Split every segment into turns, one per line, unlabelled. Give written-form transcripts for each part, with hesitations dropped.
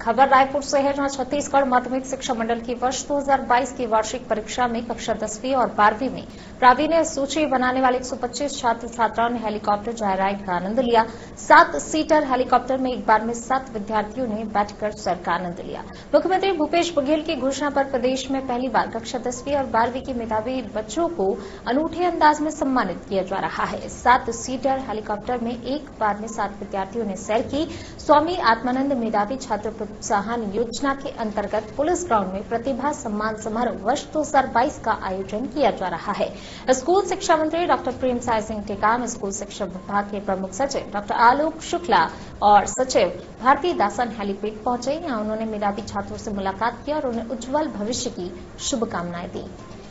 खबर रायपुर से है, जहां छत्तीसगढ़ माध्यमिक शिक्षा मंडल की वर्ष 2022 की वार्षिक परीक्षा में कक्षा 10वीं और 12वीं में प्रावीण्य सूची बनाने वाले 125 छात्र छात्राओं ने हेलीकॉप्टर जायराइड का आनंद लिया। 7 सीटर हेलीकॉप्टर में एक बार में 7 विद्यार्थियों ने बैठकर सर का आनंद लिया। मुख्यमंत्री भूपेश बघेल की घोषणा पर प्रदेश में पहली बार कक्षा 10वीं और 12वीं के मेधावी बच्चों को अनूठे अंदाज में सम्मानित किया जा रहा है। 7 सीटर हेलीकॉप्टर में एक बार में 7 विद्यार्थियों ने सैर की। स्वामी आत्मानंद मेधावी छात्र प्रोत्साहन योजना के अंतर्गत पुलिस ग्राउंड में प्रतिभा सम्मान समारोह वर्ष 2022 का आयोजन किया जा रहा है। स्कूल शिक्षा मंत्री डॉक्टर प्रेमसाय सिंह टेकाम, स्कूल शिक्षा विभाग के प्रमुख सचिव डॉक्टर आलोक शुक्ला और सचिव भारती दासन हेलीपैड पहुंचे। यहां उन्होंने मेधावी छात्रों से मुलाकात की और उन्हें उज्जवल भविष्य की शुभकामनाएं दी।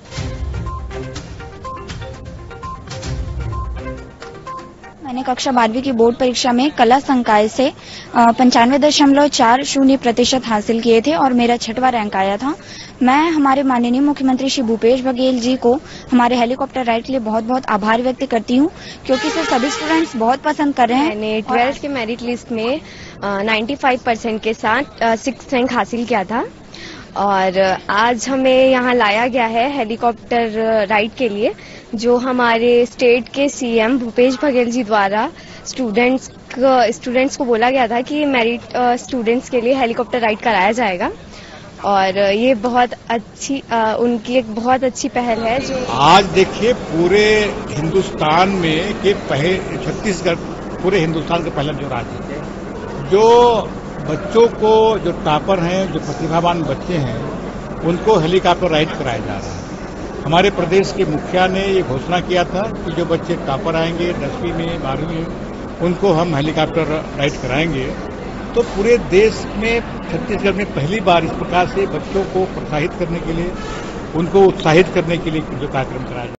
मैंने कक्षा 12वीं की बोर्ड परीक्षा में कला संकाय से 95.40% हासिल किए थे और मेरा 6वां रैंक आया था। मैं हमारे माननीय मुख्यमंत्री श्री भूपेश बघेल जी को हमारे हेलीकॉप्टर राइड के लिए बहुत बहुत आभार व्यक्त करती हूँ, क्योंकि इसे सभी स्टूडेंट्स बहुत पसंद कर रहे हैं।
मैंने 12th के मेरिट लिस्ट में 95% के साथ 6th रैंक हासिल किया था और आज हमें यहाँ लाया गया है हेलीकॉप्टर राइड के लिए, जो हमारे स्टेट के सीएम भूपेश बघेल जी द्वारा स्टूडेंट्स को बोला गया था कि मेरिट स्टूडेंट्स के लिए हेलीकॉप्टर राइड कराया जाएगा और ये बहुत अच्छी उनकी एक बहुत अच्छी पहल है। जो
आज देखिए पूरे हिंदुस्तान में के छत्तीसगढ़ पूरे हिंदुस्तान का पहला जो राज्य है, जो बच्चों को जो टॉपर हैं, जो प्रतिभावान बच्चे हैं, उनको हेलीकॉप्टर राइड कराया जा रहा है। हमारे प्रदेश के मुखिया ने ये घोषणा किया था कि जो बच्चे टॉपर आएंगे 10वीं में 12वीं में, उनको हम हेलीकॉप्टर राइड कराएंगे। तो पूरे देश में छत्तीसगढ़ में पहली बार इस प्रकार से बच्चों को प्रोत्साहित करने के लिए, उनको उत्साहित करने के लिए जो कार्यक्रम कराया